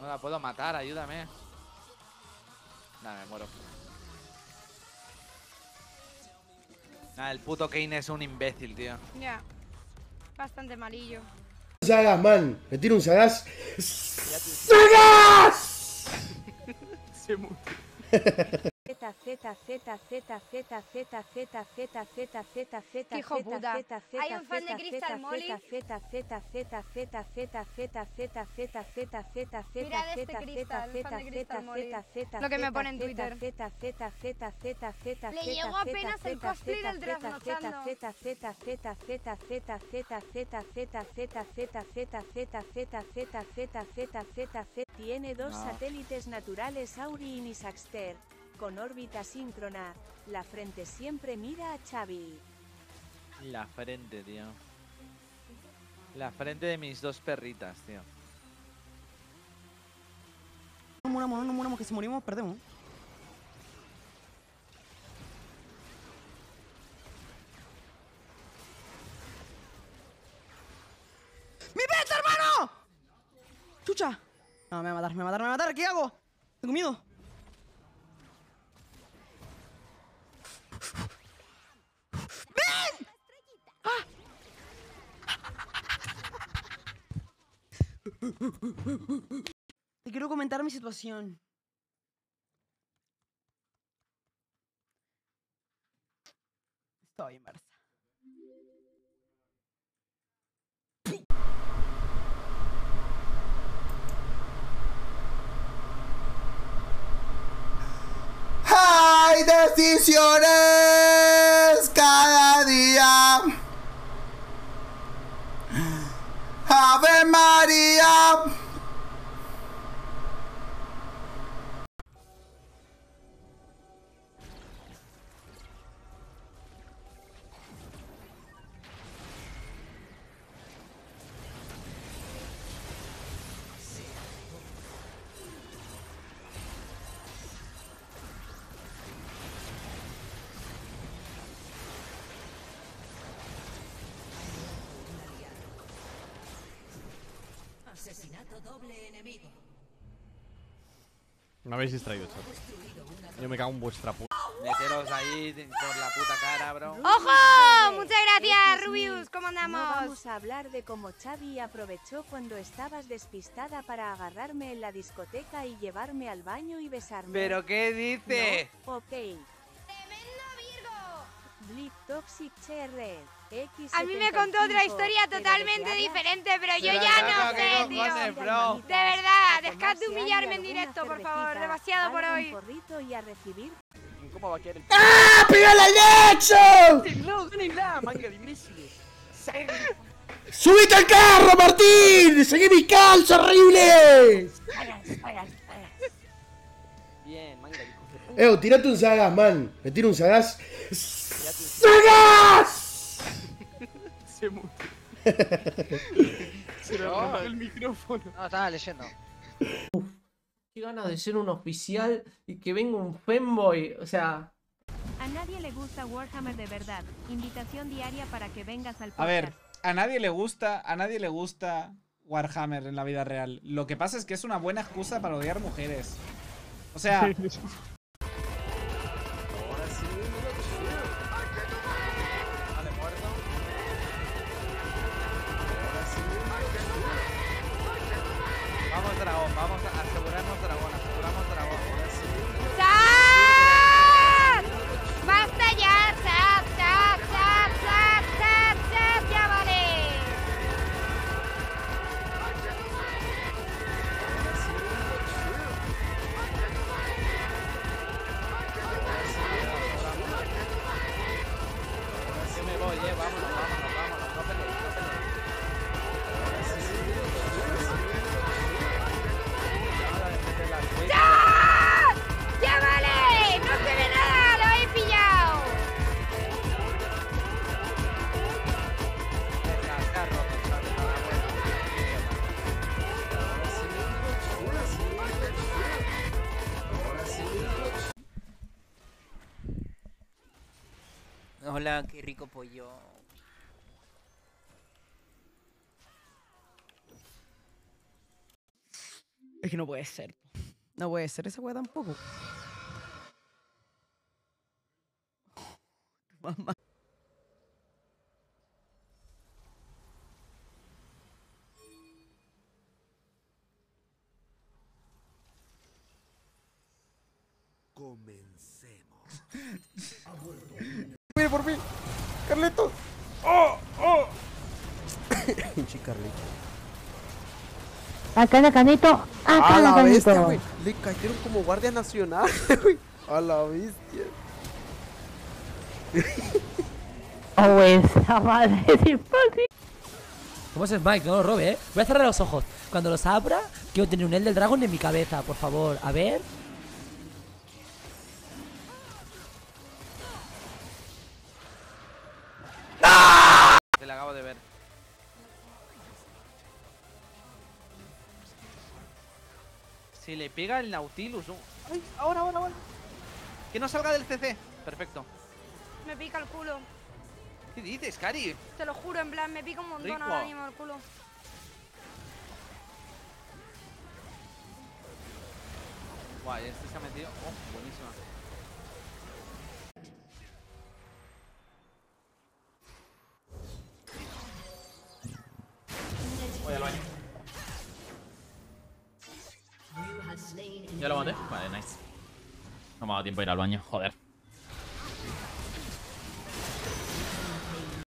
la puedo matar, ayúdame. Nada, me muero. Nada, el puto Kane es un imbécil, tío. Ya. Bastante malillo. Sagas, man. Me tiro un sagaz. ¡Sagas! Se muere. Hijo puta. Hay un fan de Crystal Molly. Mirad este Crystal, fan de Crystal Molly. Lo que me pone en Twitter. Le llegó apenas el cosplay del trasnochando. Tiene dos satélites naturales, Aurin y Saxter, con órbita síncrona. La frente siempre mira a Xavi. La frente, tío. La frente de mis dos perritas, tío. No muramos, que si morimos perdemos. ¡Mi peta, hermano! ¡Chucha! No, me va a matar, ¿qué hago? Tengo miedo. ¡Ven! ¡Ah! Te quiero comentar mi situación. Estoy en Barça. Hay decisiones cada día. Ave María. Asesinato doble enemigo. Me habéis distraído, chaval. Yo me cago en vuestra puta. Meteros ahí por la puta cara, bro. ¡Ojo! Muchas gracias, Rubius. ¿Cómo andamos? No vamos a hablar de cómo Xavi aprovechó cuando estabas despistada para agarrarme en la discoteca y llevarme al baño y besarme. ¿Pero qué dice? No, ok. ¡Tremendo Virgo! Blip Toxic CR. A mí me contó otra historia totalmente diferente, pero yo ya no sé, tío. cojones, bro? De verdad, dejad de humillarme en directo, por favor. Demasiado por hoy. Y a recibir. ¿Cómo va a querer? ¡Ah! ¡Pégale al Nacho! No, ganenla, manga de imbéciles. ¡Subite al carro, Martín! ¡Seguí mis calzas horribles! Bien, manga de Tirate un sagaz, man. Me tiro un sagaz. ¡Sagaz! Se muere. Se le rompió el micrófono. No, estaba leyendo. Qué ganas de ser un oficial y que venga un femboy, o sea... A nadie le gusta Warhammer de verdad. Invitación diaria para que vengas al podcast. A ver, a nadie le gusta Warhammer en la vida real. Lo que pasa es que es una buena excusa para odiar mujeres. O sea... Vamos dragón, vamos a asegurarnos dragón, aseguramos dragón. ¡Zap! ¡Basta ya! ¡Zap, zap, zap, zap, zap, zap! ¡Ya vale! Yo me voy, vámonos, no peleéis, no peleéis. ¡Ya! ¡Ya vale! ¡No se ve nada! ¡Lo he pillado! Hola, qué rico pollo. Es que no puede ser. No puede ser esa weá tampoco. Mamá. Mira por mí. Carleto. ¡Oh! ¡Oh! Pinche Carleto. Acá la canito. Acá A la la bestia, canito. güey. Le cayeron como guardia nacional, güey. A la bestia. Oh, esa madre es fácil. ¿Cómo es Smite? No lo robe, Voy a cerrar los ojos. Cuando los abra, quiero tener un Elder Dragon en mi cabeza, por favor. A ver. Te la acabo de ver. Si le pega el Nautilus. ¡Ay! Ahora. Que no salga del CC. Perfecto. Me pica el culo. ¿Qué dices, Cari? Te lo juro, en plan, me pica un montón Rico. ahora mismo el culo. Guay, este se ha metido. Oh, buenísima. Voy al baño. ¿Ya lo maté? Vale, nice. No me ha dado tiempo a ir al baño, joder.